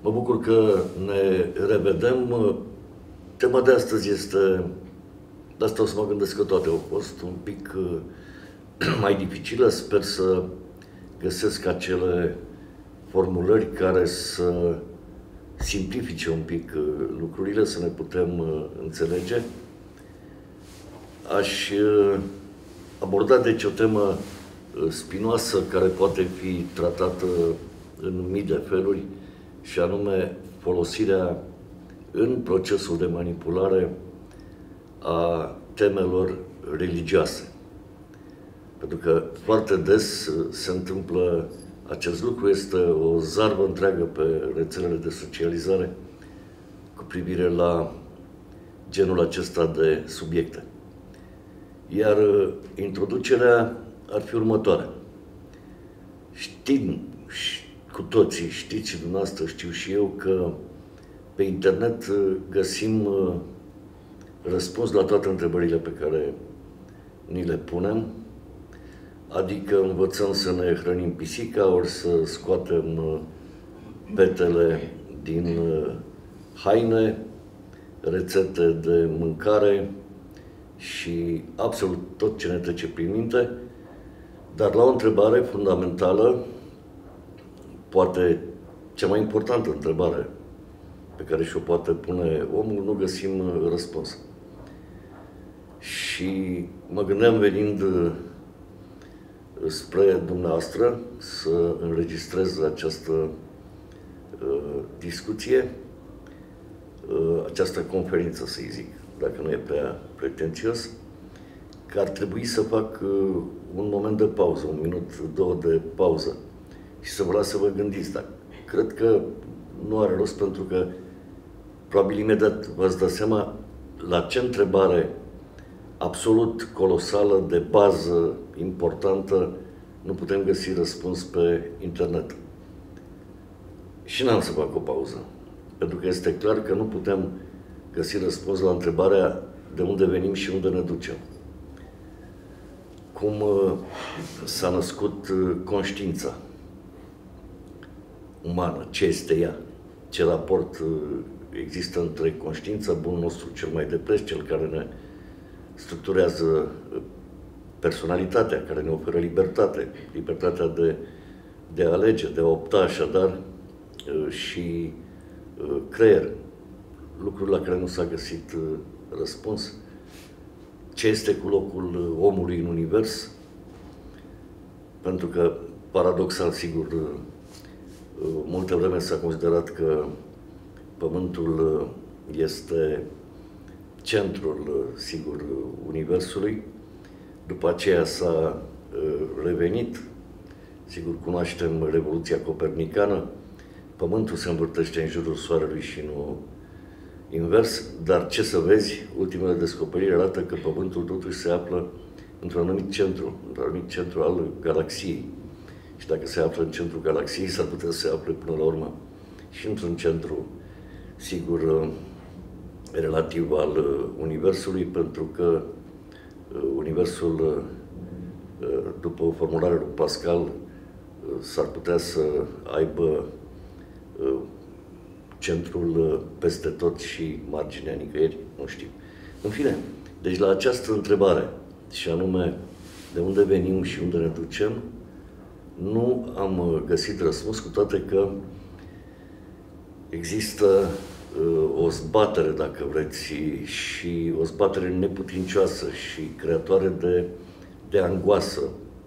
Mă bucur că ne revedem. Tema de astăzi este, de asta o să mă gândesc că toate au fost, un pic mai dificilă. Sper să găsesc acele formulări care să simplifice un pic lucrurile, să ne putem înțelege. Aș aborda deci o temă spinoasă care poate fi tratată în mii de feluri, și anume folosirea în procesul de manipulare a temelor religioase. Pentru că foarte des se întâmplă acest lucru, este o zarvă întreagă pe rețelele de socializare cu privire la genul acesta de subiecte. Iar introducerea ar fi următoarea. Știm cu toții, știți și dumneavoastră, știu și eu, că pe internet găsim răspuns la toate întrebările pe care ni le punem, adică învățăm să ne hrănim pisica, ori să scoatem petele din haine, rețete de mâncare și absolut tot ce ne trece prin minte. Dar la o întrebare fundamentală, poate cea mai importantă întrebare pe care și-o poate pune omul, nu găsim răspuns. Și mă gândeam, venind spre dumneavoastră, să înregistrez această discuție, această conferință, să-i zic, dacă nu e prea pretențios, că ar trebui să fac un moment de pauză, un minut, două de pauză, și să vă las să vă gândiți. Dar cred că nu are rost, pentru că probabil imediat v-ați dat seama la ce întrebare absolut colosală, de bază, importantă, nu putem găsi răspuns pe internet. Și n-am să fac o pauză, pentru că este clar că nu putem găsi răspuns la întrebarea de unde venim și unde ne ducem. Cum s-a născut conștiința umană, ce este ea, ce raport există între conștiința, bunul nostru cel mai de preț, cel care ne structurează personalitatea, care ne oferă libertate, libertatea de a alege, de a opta, așadar, și creier, lucruri la care nu s-a găsit răspuns. Ce este cu locul omului în univers? Pentru că, paradoxal, sigur, multă vreme s-a considerat că Pământul este centrul, sigur, universului. După aceea s-a revenit, sigur, cunoaștem Revoluția Copernicană, Pământul se învârtește în jurul Soarelui și nu invers, dar ce să vezi, ultimele descoperiri arată că Pământul totuși se află într-un anumit centru al galaxiei. Și dacă se află în centrul galaxiei, s-ar putea să se afle până la urmă și într-un centru, sigur, relativ al Universului, pentru că Universul, după formularea lui Pascal, s-ar putea să aibă centrul peste tot și marginea nicăieri, nu știu. În fine, deci la această întrebare, și anume de unde venim și unde ne ducem, nu am găsit răspuns, cu toate că există o zbatere, dacă vreți, și o zbatere neputincioasă și creatoare de angoasă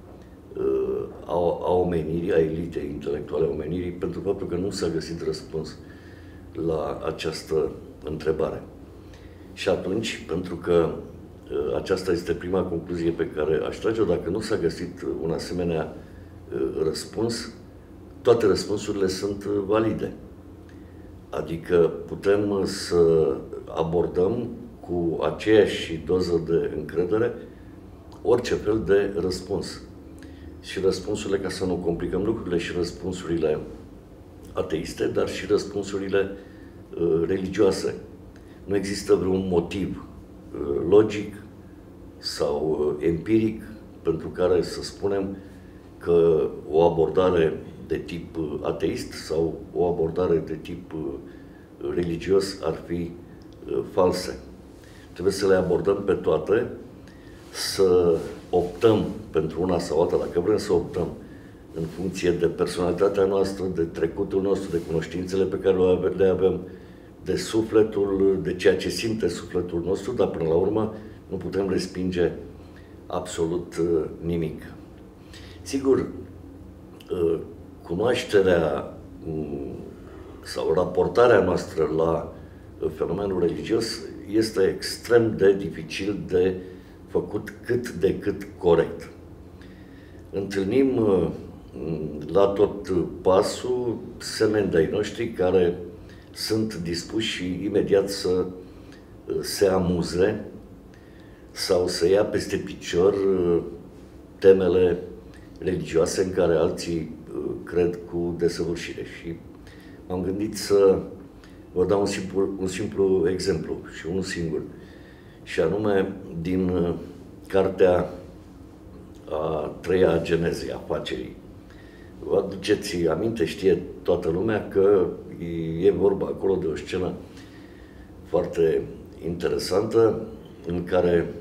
a omenirii, a elitei intelectuale a omenirii, pentru faptul că nu s-a găsit răspuns la această întrebare. Și atunci, pentru că aceasta este prima concluzie pe care aș trage-o, dacă nu s-a găsit un asemenea răspuns, toate răspunsurile sunt valide. Adică putem să abordăm cu aceeași doză de încredere orice fel de răspuns. Și răspunsurile, ca să nu complicăm lucrurile, și răspunsurile ateiste, dar și răspunsurile religioase. Nu există vreun motiv logic sau empiric pentru care să spunem că o abordare de tip ateist sau o abordare de tip religios ar fi false. Trebuie să le abordăm pe toate, să optăm pentru una sau alta, dacă vrem să optăm, în funcție de personalitatea noastră, de trecutul nostru, de cunoștințele pe care le avem, de sufletul, de ceea ce simte sufletul nostru, dar până la urmă nu putem respinge absolut nimic. Sigur, cunoașterea sau raportarea noastră la fenomenul religios este extrem de dificil de făcut cât de cât corect. Întâlnim la tot pasul semeni de-ai noștri care sunt dispuși imediat să se amuze sau să ia peste picior temele religioase în care alții cred cu desăvârșire. Și m-am gândit să vă dau un simplu exemplu și unul singur, și anume din cartea a treia a Genezei, a facerii. Vă aduceți aminte, știe toată lumea că e vorba acolo de o scenă foarte interesantă în care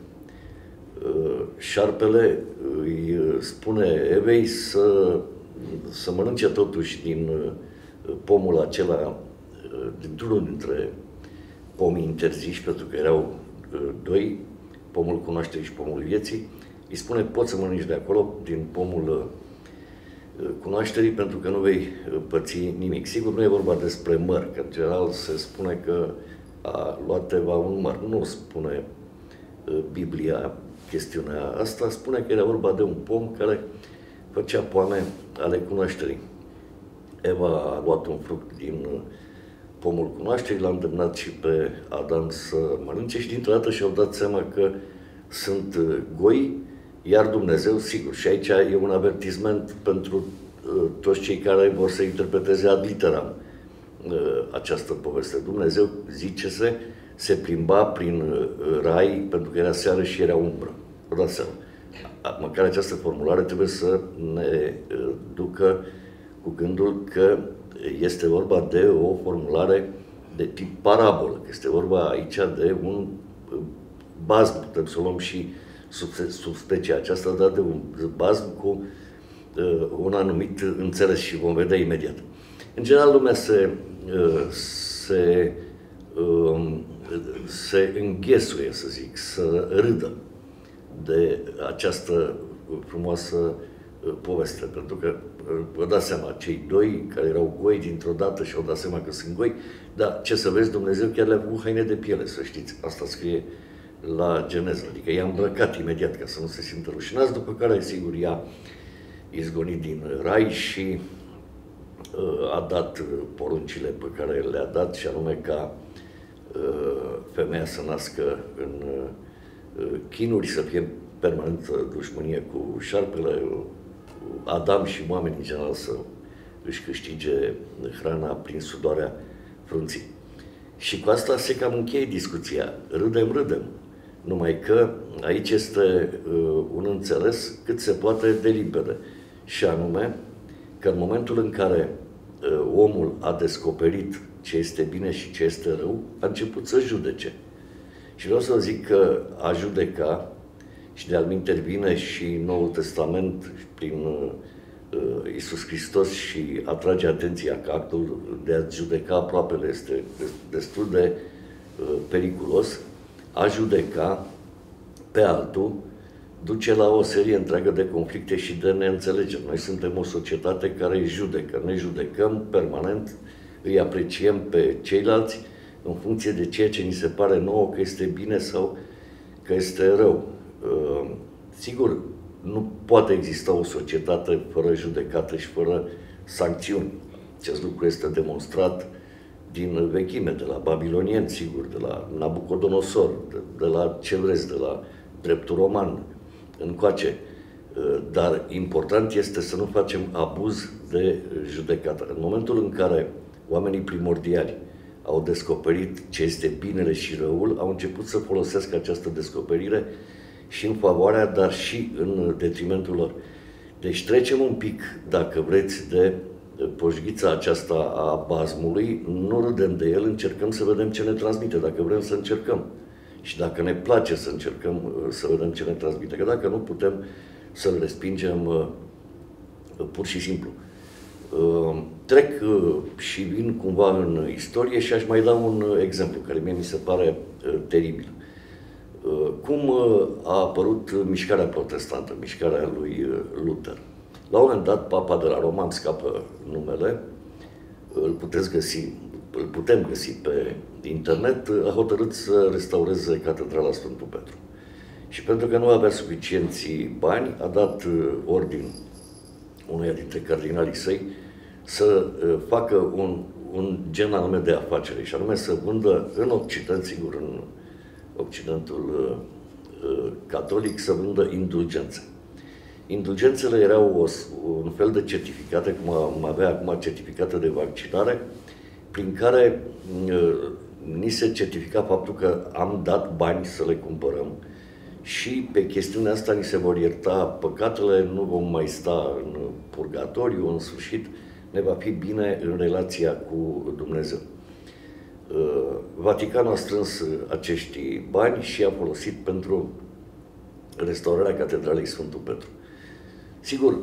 șarpele îi spune Evei să mănânce totuși din pomul acela, dintr-unul dintre pomii interziși, pentru că erau doi, pomul cunoașterii și pomul vieții. Îi spune, poți să mănânci de acolo, din pomul cunoașterii, pentru că nu vei păți nimic. Sigur, nu e vorba despre măr, că în general se spune că a luat Eva un măr. Nu spune Biblia chestiunea asta, spune că era vorba de un pom care făcea poame ale cunoașterii. Eva a luat un fruct din pomul cunoașterii, l-a îndemnat și pe Adam să mănânce și dintr-o dată și-au dat seama că sunt goi, iar Dumnezeu, sigur, și aici e un avertisment pentru toți cei care vor să interpreteze ad literam această poveste. Dumnezeu, zice-se, se plimba prin rai pentru că era seară și era umbră. Vă dați seama. Măcar această formulare trebuie să ne ducă cu gândul că este vorba de o formulare de tip parabolă, că este vorba aici de un bazm, putem să o luăm și sub specia aceasta, dar de un bazm cu un anumit înțeles și vom vedea imediat. În general, lumea se înghesuie, să zic, să râdă de această frumoasă poveste, pentru că vă dați seama, cei doi care erau goi dintr-o dată și au dat seama că sunt goi, dar ce să vezi, Dumnezeu chiar le-a făcut haine de piele, să știți, asta scrie la Geneză, adică i-a îmbrăcat imediat ca să nu se simtă rușinați, după care, sigur, i-a izgonit din rai și a dat poruncile pe care le-a dat, și anume ca femeia să nască în chinuri, să fie permanent dușmănie cu șarpele, Adam și oamenii în general să își câștige hrana prin sudoarea frunții. Și cu asta se cam încheie discuția. Râdem. Numai că aici este un înțeles cât se poate de limpede. Și anume că în momentul în care omul a descoperit ce este bine și ce este rău, a început să judece. Și vreau să zic că a judeca, și de-al minteri vine și Noul Testament prin Iisus Hristos și atrage atenția că actul de a judeca aproapele este destul de periculos. A judeca pe altul duce la o serie întreagă de conflicte și de neînțelegeri. Noi suntem o societate care judecă, ne judecăm permanent, îi apreciem pe ceilalți în funcție de ceea ce ni se pare nouă că este bine sau că este rău. Sigur, nu poate exista o societate fără judecată și fără sancțiuni. Acest lucru este demonstrat din vechime, de la babilonieni, sigur, de la Nabucodonosor, de la ce vreți, de la dreptul roman încoace. Dar important este să nu facem abuz de judecată. În momentul în care oamenii primordiali au descoperit ce este binele și răul, au început să folosească această descoperire și în favoarea, dar și în detrimentul lor. Deci trecem un pic, dacă vreți, de poșghița aceasta a basmului, nu râdem de el, încercăm să vedem ce ne transmite, dacă vrem să încercăm. Și dacă ne place să încercăm să vedem ce ne transmite, că dacă nu putem să-l respingem pur și simplu. Trec și vin cumva în istorie și aș mai da un exemplu care mie mi se pare teribil. Cum a apărut mișcarea protestantă, mișcarea lui Luther. La un moment dat, papa de la Roma, îmi scapă numele, îl putem găsi pe internet, a hotărât să restaureze Catedrala Sfântul Petru. Și pentru că nu avea suficienți bani, a dat ordin unuia dintre cardinalii săi să facă un gen anume de afacere, și anume să vândă în Occident, sigur în Occidentul catolic, să vândă indulgențe. Indulgențele erau un fel de certificate, cum am avea acum certificate de vaccinare, prin care ni se certifica faptul că am dat bani să le cumpărăm și pe chestiunea asta ni se vor ierta păcatele, nu vom mai sta în purgatoriu, în sfârșit ne va fi bine în relația cu Dumnezeu. Vaticanul a strâns acești bani și a folosit pentru restaurarea Catedralei Sfântul Petru. Sigur,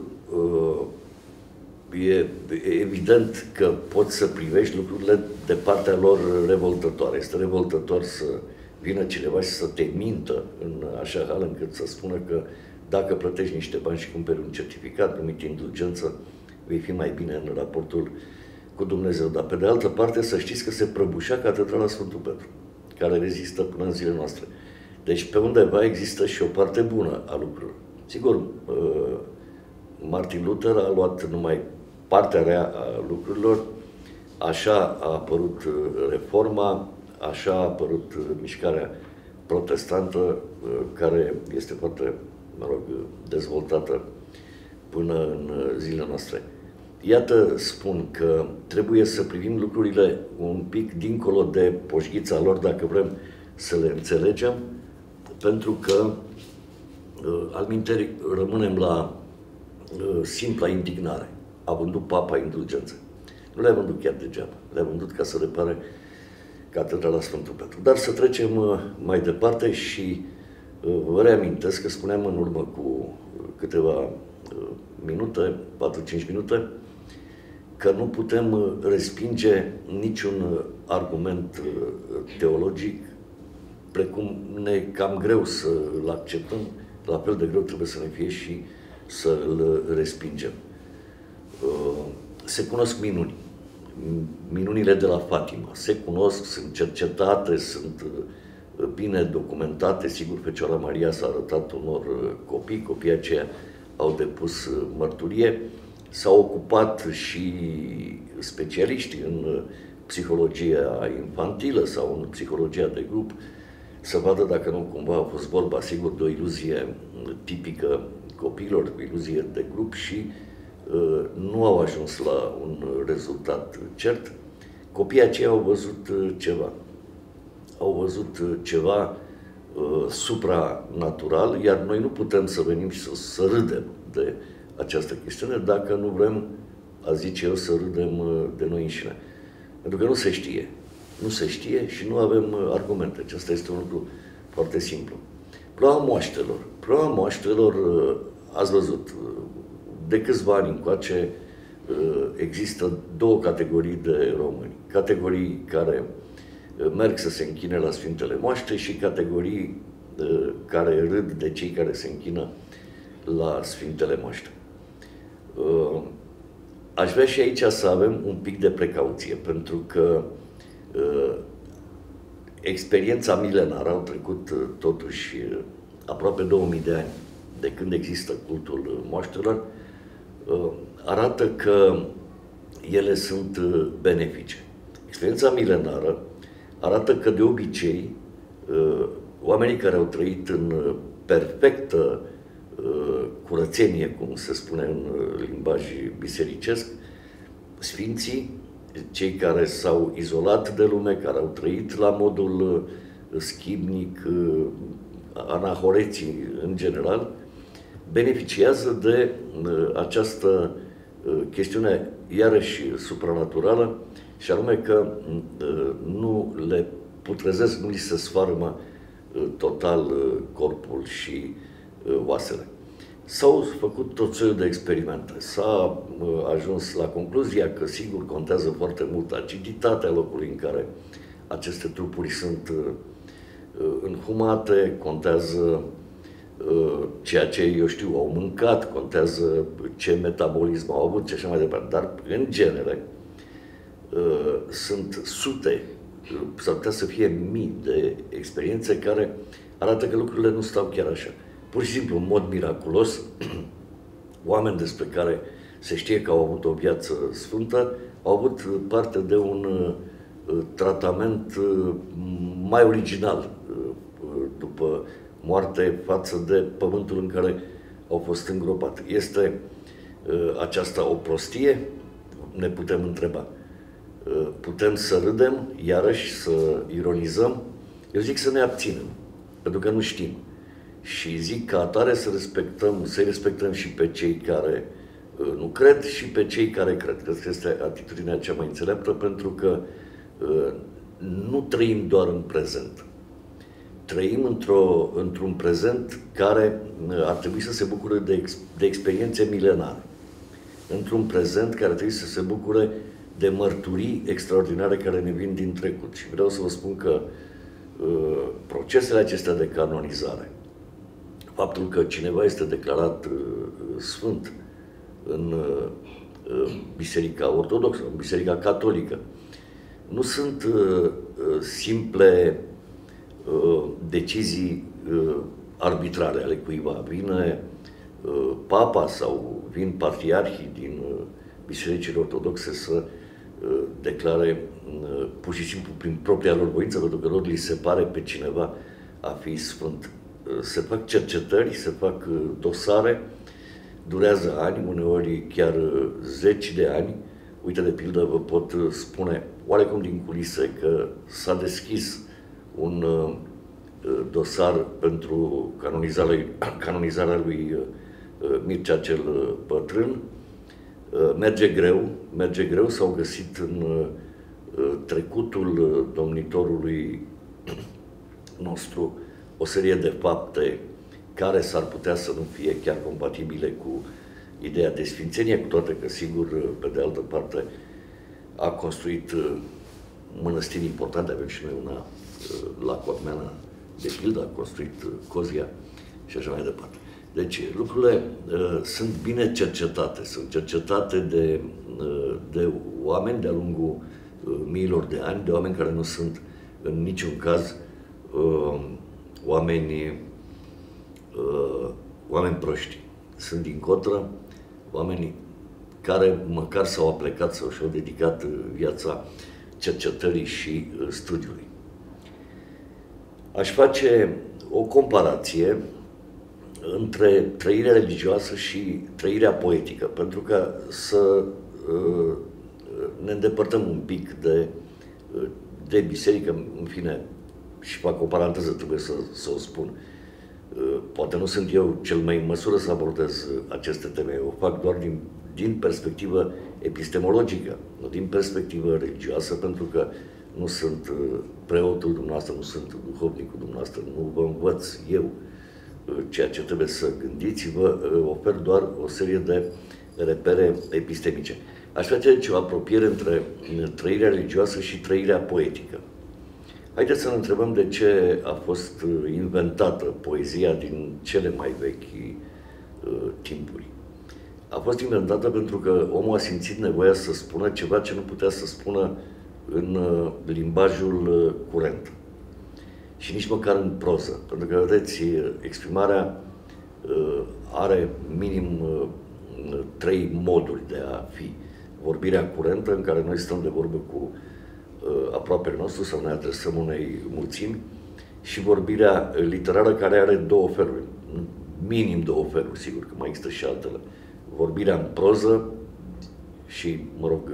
e evident că poți să privești lucrurile de partea lor revoltătoare. Este revoltător să vină cineva și să te mintă în așa hal încât să spună că dacă plătești niște bani și cumperi un certificat numit indulgență, vei fi mai bine în raportul cu Dumnezeu. Dar pe de altă parte să știți că se prăbușea Catedrala Sfântul Petru, care rezistă până în zilele noastre. Deci pe undeva există și o parte bună a lucrurilor. Sigur, Martin Luther a luat numai partea rea a lucrurilor, așa a apărut Reforma, așa a apărut mișcarea protestantă, care este foarte, dezvoltată până în zilele noastre. Iată, spun că trebuie să privim lucrurile un pic dincolo de poșghița lor, dacă vrem să le înțelegem, pentru că alminteri rămânem la simpla indignare. A vândut papa indulgențe. Nu le-a vândut chiar degeaba. Le-a vândut ca să repare Catedrala Sfântul Petru. Dar să trecem mai departe și vă reamintesc că spuneam în urmă cu câteva minute, 4-5 minute, că nu putem respinge niciun argument teologic, precum ne cam greu să-l acceptăm, la fel de greu trebuie să ne fie și să-l respingem. Se cunosc minuni. Minunile de la Fatima. Se cunosc, sunt cercetate, sunt bine documentate. Sigur, Fecioara Maria s-a arătat unor copii, copiii aceia au depus mărturie. S-au ocupat și specialiști în psihologia infantilă sau în psihologia de grup, să vadă dacă nu cumva a fost vorba, sigur, de o iluzie tipică copiilor, o iluzie de grup și nu au ajuns la un rezultat cert. Copiii aceia au văzut ceva. Au văzut ceva supranatural, iar noi nu putem să venim și să râdem de această chestiune dacă nu vrem, a zice eu, să râdem de noi înșine. Pentru că nu se știe. Nu se știe și nu avem argumente. Acesta este un lucru foarte simplu. Ploaua moaștelor. Ploaua moaștelor, ați văzut, de câțiva ani încoace există două categorii de români. Categorii care merg să se închine la Sfintele Moaște și categorii care râd de cei care se închină la Sfintele Moaște. Aș vrea și aici să avem un pic de precauție, pentru că experiența milenară, au trecut totuși aproape 2000 de ani de când există cultul moaștelor, arată că ele sunt benefice. Experiența milenară arată că de obicei oamenii care au trăit în perfectă curățenie, cum se spune în limbaj bisericesc, sfinții, cei care s-au izolat de lume, care au trăit la modul schimnic, anahoreții în general, beneficiază de această chestiune iarăși supranaturală, și anume că nu le putrezesc, nu li se sfarmă total corpul și oasele. S-au făcut tot felul de experimente. S-a ajuns la concluzia că, sigur, contează foarte mult aciditatea locului în care aceste trupuri sunt înhumate, contează ceea ce, eu știu, au mâncat, contează ce metabolism au avut și așa mai departe. Dar, în genere, sunt sute, s-ar putea să fie mii de experiențe care arată că lucrurile nu stau chiar așa. Pur și simplu, în mod miraculos, oameni despre care se știe că au avut o viață sfântă, au avut parte de un tratament mai original după moarte față de pământul în care au fost îngropați. Este aceasta o prostie? Ne putem întreba. Putem să râdem, iarăși să ironizăm? Eu zic să ne abținem, pentru că nu știm. Și zic ca atare să-i respectăm și pe cei care nu cred și pe cei care cred. Cred că este atitudinea cea mai înțeleaptă, pentru că nu trăim doar în prezent. Trăim într-un prezent care ar trebui să se bucure de experiențe milenare. Într-un prezent care ar trebui să se bucure de mărturii extraordinare care ne vin din trecut. Și vreau să vă spun că procesele acestea de canonizare, faptul că cineva este declarat sfânt în Biserica Ortodoxă, în Biserica Catolică, nu sunt simple decizii arbitrare ale cuiva. Vine papa sau vin patriarhii din bisericile ortodoxe să declare pur și simplu prin propria lor voință, pentru că lor li se pare pe cineva a fi sfânt. Se fac cercetări, se fac dosare, durează ani, uneori chiar zeci de ani. Uite, de pildă, vă pot spune oarecum din culise că s-a deschis un dosar pentru canonizarea lui Mircea cel Bătrân. Merge greu, s-au găsit în trecutul domnitorului nostru o serie de fapte care s-ar putea să nu fie chiar compatibile cu ideea de sfințenie, cu toate că, sigur, pe de altă parte, a construit mănăstiri importante. Avem și noi una la Cotmeana, de pildă, a construit Cozia și așa mai departe. Deci, lucrurile sunt bine cercetate, sunt cercetate de oameni de-a lungul miilor de ani, de oameni care nu sunt în niciun caz oameni proști. Sunt dincontră oamenii care măcar s-au aplecat sau și-au dedicat viața cercetării și studiului. Aș face o comparație între trăirea religioasă și trăirea poetică, pentru că să ne îndepărtăm un pic de biserică, în fine, și fac o paranteză, trebuie să o spun. Poate nu sunt eu cel mai în măsură să abordez aceste teme, o fac doar din perspectivă epistemologică, nu din perspectivă religioasă, pentru că nu sunt preotul dumneavoastră, nu sunt duhovnicul dumneavoastră, nu vă învăț eu ceea ce trebuie să gândiți, vă ofer doar o serie de repere epistemice. Aș face deci o apropiere între trăirea religioasă și trăirea poetică. Haideți să ne întrebăm de ce a fost inventată poezia din cele mai vechi timpuri. A fost inventată pentru că omul a simțit nevoia să spună ceva ce nu putea să spună în limbajul curent. Și nici măcar în proză. Pentru că, vedeți, exprimarea are minim 3 moduri de a fi. Vorbirea curentă, în care noi stăm de vorbă cu aproapele nostru sau ne adresăm unei mulțimi, și vorbirea literară, care are 2 feluri, minim 2 feluri, sigur că mai există și altele. Vorbirea în proză și, mă rog,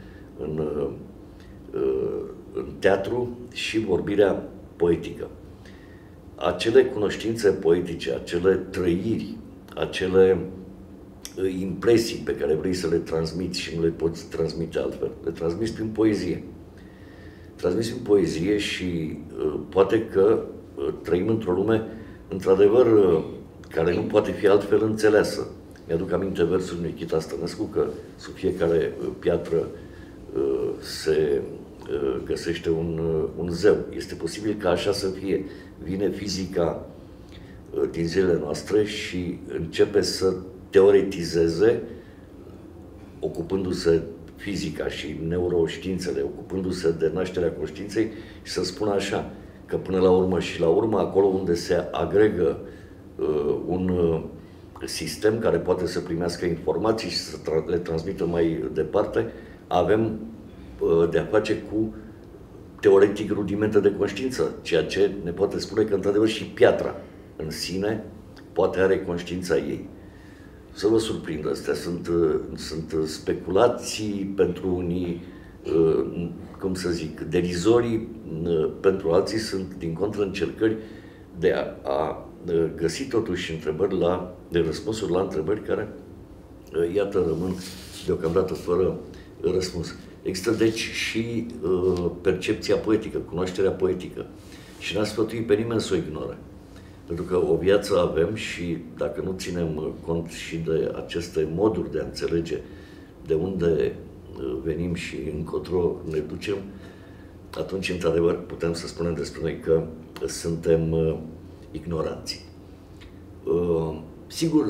în teatru, și vorbirea poetică. Acele cunoștințe poetice, acele trăiri, acele impresii pe care vrei să le transmiți și nu le poți transmite altfel. Le transmiți prin poezie. Transmiți prin poezie și poate că trăim într-o lume, într-adevăr, care nu poate fi altfel înțeleasă. Mi-aduc aminte versul lui Nichita Stănescu că sub fiecare piatră se găsește un zeu. Este posibil ca așa să fie. Vine fizica din zilele noastre și începe să teoretizeze, ocupându-se fizica și neuroștiințele, ocupându-se de nașterea conștiinței și să spună așa, că până la urmă și la urmă, acolo unde se agregă un sistem care poate să primească informații și să le transmită mai departe, avem de-a face cu, teoretic, rudimente de conștiință, ceea ce ne poate spune că, într-adevăr, și piatra în sine poate are conștiința ei. Să vă surprindă, astea sunt speculații pentru unii, cum să zic, derizorii, pentru alții sunt, din contră, încercări de a găsi totuși răspunsuri la întrebări care, iată, rămân deocamdată fără răspuns. Există, deci, și percepția poetică, cunoașterea poetică. Și n-a sfătuit pe nimeni să o ignore. Pentru că o viață avem și dacă nu ținem cont și de aceste moduri de a înțelege de unde venim și încotro ne ducem, atunci, într-adevăr, putem să spunem despre noi că suntem ignoranți. Sigur,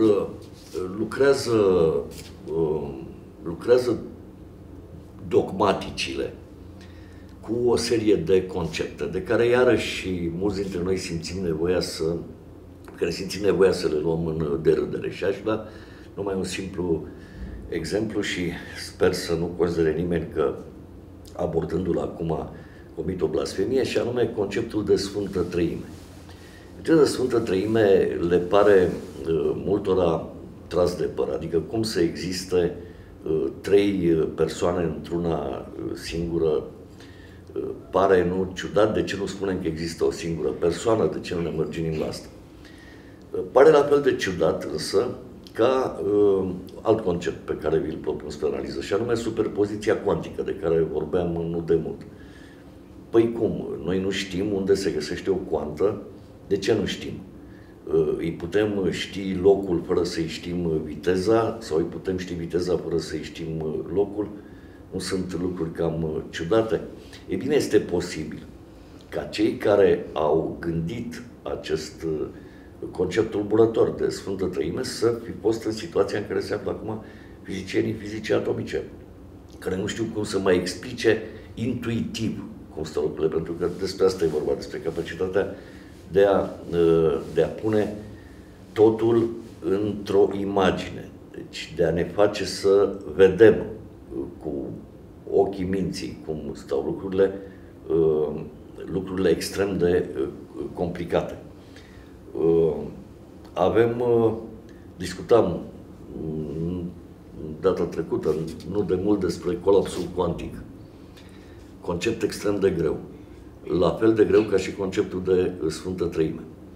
lucrează dogmaticile cu o serie de concepte, de care iarăși mulți dintre noi simțim nevoia să le luăm în derâdere. Și aș da numai un simplu exemplu și sper să nu considere nimeni că, abordându-l acum, comit o blasfemie, și anume conceptul de Sfântă Treime. Conceptul de Sfântă Treime le pare multora tras de păr, adică cum să existe trei persoane într-una singură. Pare nu ciudat, de ce nu spunem că există o singură persoană, de ce nu ne mărginim la asta? Pare la fel de ciudat însă ca alt concept pe care vi-l propun spre analiză, și anume superpoziția cuantică, de care vorbeam nu de mult. Păi cum? Noi nu știm unde se găsește o cuantă. De ce nu știm? Îi putem ști locul fără să-i știm viteza, sau îi putem ști viteza fără să-i știm locul? Nu sunt lucruri cam ciudate? E bine, este posibil ca cei care au gândit acest concept tulburător de Sfântă Treime să fi fost în situația în care se află acum fizicienii fizicii atomice, care nu știu cum să mai explice intuitiv cum stau lucrurile, pentru că despre asta e vorba, despre capacitatea de a pune totul într-o imagine, deci de a ne face să vedem cu ochii minții cum stau lucrurile extrem de complicate. Discutam data trecută, nu de mult, despre colapsul cuantic. Concept extrem de greu. La fel de greu ca și conceptul de Sfântă Treime.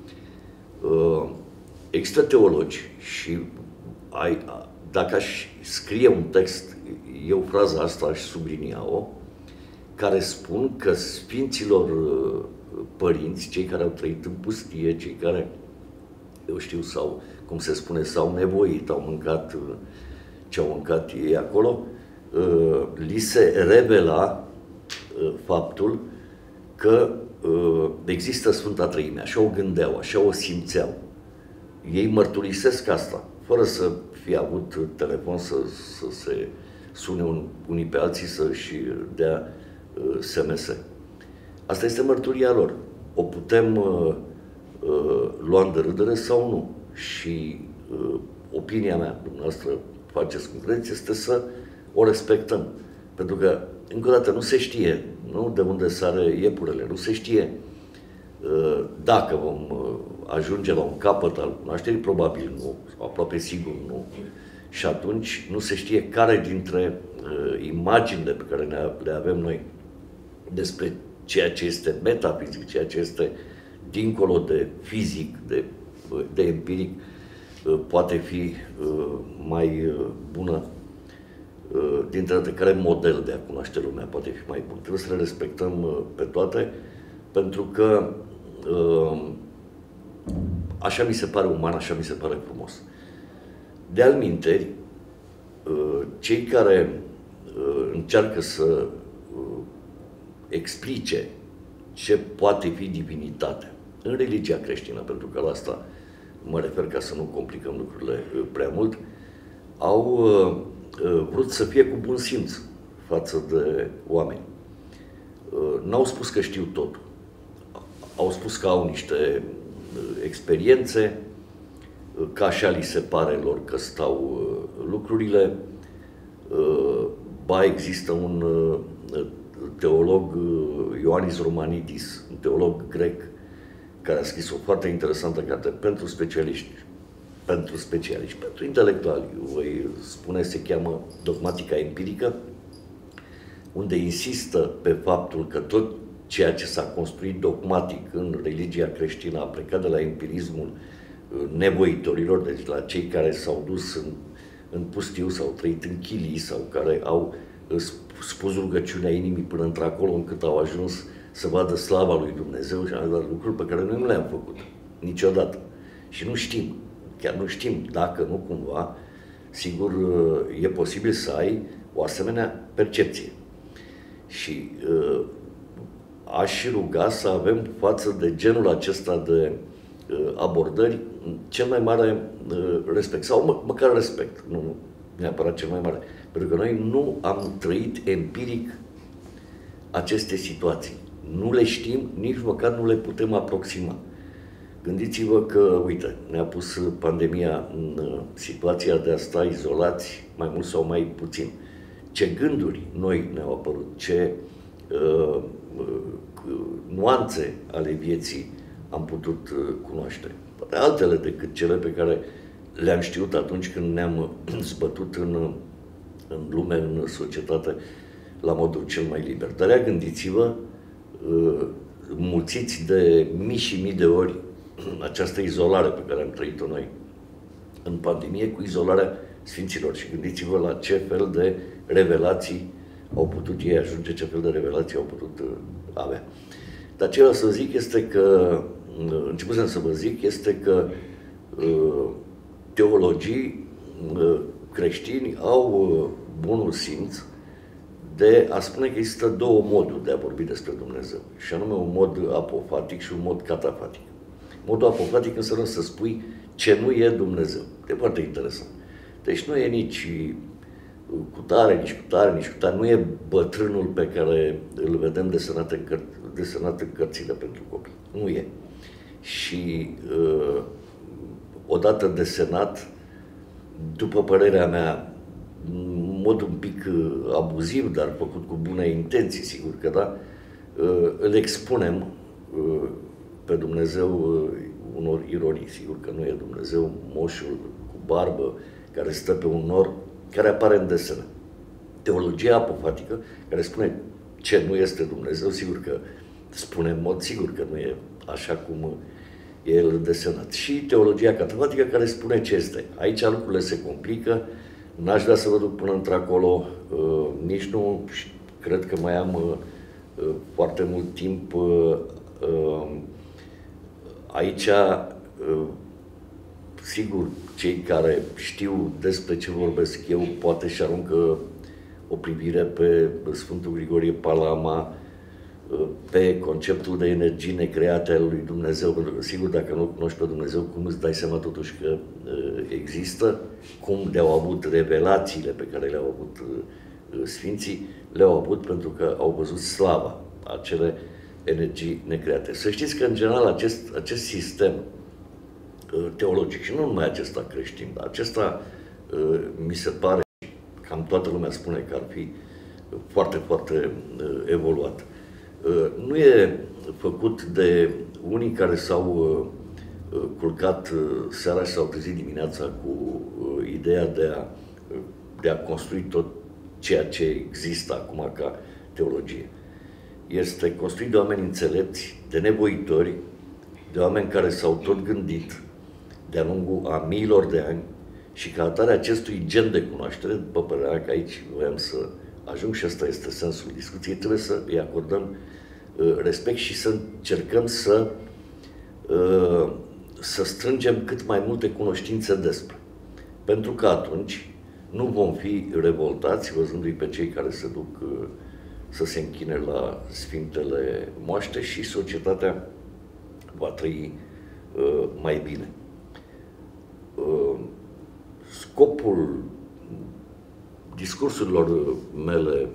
Există teologi și dacă aș scrie un text, eu fraza asta aș sublinia-o, care spun că Sfinților Părinți, cei care au trăit în pustie, cei care, eu știu, sau cum se spune, s-au nevoit, au mâncat ce au mâncat ei acolo, li se revela faptul că există Sfânta Treime, așa o gândeau, așa o simțeau. Ei mărturisesc asta, fără să fie avut telefon să se sune unii pe alții să-și dea SMS. Asta este mărturia lor. O putem lua în derâdere sau nu. Și opinia mea, dumneavoastră faceți cum credeți, este să o respectăm. Pentru că, încă o dată, nu se știe, nu, de unde sare iepurele, nu se știe dacă vom ajunge la un capăt al cunoașterii, probabil nu, sau aproape sigur nu. Și atunci nu se știe care dintre imaginile pe care le avem noi despre ceea ce este metafizic, ceea ce este dincolo de fizic, de empiric, poate fi mai bună, dintre alte, care model de a cunoaște lumea poate fi mai bun. Trebuie să le respectăm pe toate, pentru că așa mi se pare uman, așa mi se pare frumos. De altminteri, cei care încearcă să explice ce poate fi divinitatea în religia creștină, pentru că la asta mă refer ca să nu complicăm lucrurile prea mult, au vrut să fie cu bun simț față de oameni. N-au spus că știu totul. Au spus că au niște experiențe, că așa li se pare lor că stau lucrurile. Ba, există un teolog, Ioannis Romanidis, un teolog grec, care a scris o foarte interesantă carte pentru specialiști, pentru intelectuali, voi spune, se cheamă Dogmatica empirică, unde insistă pe faptul că tot ceea ce s-a construit dogmatic în religia creștină a plecat de la empirismul nevoitorilor, deci la cei care s-au dus în pustiu, s-au trăit în chilii sau care au spus rugăciunea inimii până într-acolo încât au ajuns să vadă slava lui Dumnezeu și alte lucruri pe care noi nu le-am făcut niciodată. Și nu știm, chiar nu știm dacă nu cumva, sigur, e posibil să ai o asemenea percepție. Și aș ruga să avem față de genul acesta de abordări cel mai mare respect, sau măcar respect, nu neapărat cel mai mare, pentru că noi nu am trăit empiric aceste situații. Nu le știm, nici măcar nu le putem aproxima. Gândiți-vă că, uite, ne-a pus pandemia în situația de a sta izolați, mai mult sau mai puțin. Ce gânduri noi ne-au apărut, ce nuanțe ale vieții am putut cunoaște. Poate altele decât cele pe care le-am știut atunci când ne-am zbătut în lume, în societate, la modul cel mai liber. Dar gândiți-vă, mulțiți de mii și mii de ori această izolare pe care am trăit-o noi în pandemie cu izolarea Sfinților și gândiți-vă la ce fel de revelații au putut ei ajunge, ce fel de revelații au putut avea. Dar ce vreau să zic este că, începusem să vă zic, este că teologii creștini au bunul simț de a spune că există două moduri de a vorbi despre Dumnezeu, și anume un mod apofatic și un mod catafatic. Modul apofatic înseamnă să spui ce nu e Dumnezeu. E foarte interesant. Deci nu e nici cu tare, nici cu tare, nici cu tare. Nu e bătrânul pe care îl vedem desenat în cărțile pentru copii. Nu e. Și odată desenat, după părerea mea, în mod un pic abuziv, dar făcut cu bune intenții, sigur că da, îl expunem pe Dumnezeu unor ironii. Sigur că nu e Dumnezeu moșul cu barbă care stă pe un nor, care apare în desene. Teologia apofatică, care spune ce nu este Dumnezeu, sigur că spune în mod sigur că nu e așa cum e el desenat. Și teologia catafatică, care spune ce este. Aici lucrurile se complică, n-aș vrea să vă duc până într-acolo, nici nu cred că mai am foarte mult timp aici. Sigur, cei care știu despre ce vorbesc eu poate și aruncă o privire pe Sfântul Grigorie Palama, pe conceptul de energii necreate al lui Dumnezeu, pentru că, sigur, dacă nu cunoști pe Dumnezeu, cum îți dai seama totuși că există, cum le-au avut revelațiile pe care le-au avut Sfinții, le-au avut pentru că au văzut slava, acele energii necreate. Să știți că, în general, acest sistem teologic, și nu numai acesta creștin, dar acesta mi se pare, cam toată lumea spune că ar fi foarte, foarte evoluat. Nu e făcut de unii care s-au culcat seara și s-au trezit dimineața cu ideea de a construi tot ceea ce există acum ca teologie. Este construit de oameni înțelepți, de nevoitori, de oameni care s-au tot gândit, de-a lungul a miilor de ani și ca atare acestui gen de cunoaștere, după părerea mea că aici voiam să ajung și ăsta este sensul discuției, trebuie să îi acordăm respect și să încercăm să strângem cât mai multe cunoștințe despre. Pentru că atunci nu vom fi revoltați văzându-i pe cei care se duc să se închine la Sfintele Moaște și societatea va trăi mai bine. Scopul discursurilor mele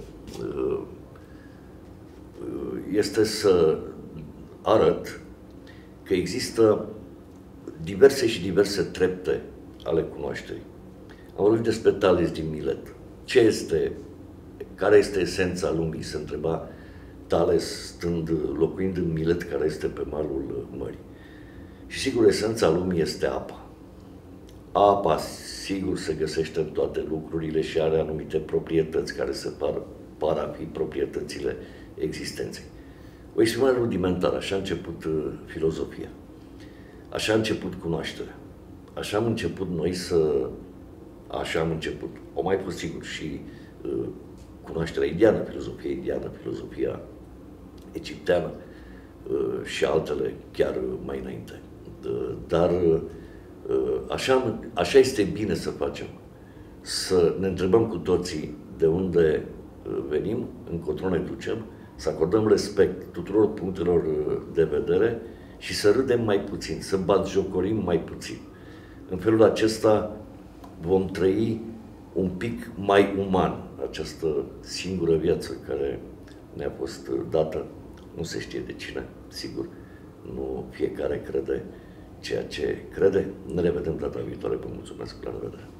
este să arăt că există diverse și diverse trepte ale cunoașterii. Am vorbit despre Tales din Milet. Care este esența lumii? Se întreba Tales locuind în Milet, care este pe malul mării. Și sigur, esența lumii este apa. Apa, sigur, se găsește în toate lucrurile și are anumite proprietăți care se par a fi proprietățile existenței. O exprimare rudimentară, așa a început filozofia. Așa a început cunoașterea. Așa am început noi Așa am început. O mai fost sigur și cunoașterea indiană, filozofia egipteană și altele chiar mai înainte. Dar așa este bine să facem. Să ne întrebăm cu toții de unde venim, încotro ne ducem, să acordăm respect tuturor punctelor de vedere și să râdem mai puțin, să batjocorim mai puțin. În felul acesta vom trăi un pic mai uman această singură viață care ne-a fost dată. Nu se știe de cine, sigur. Nu fiecare crede ceea ce crede. Ne revedem data viitoare. Vă mulțumesc. La revedere!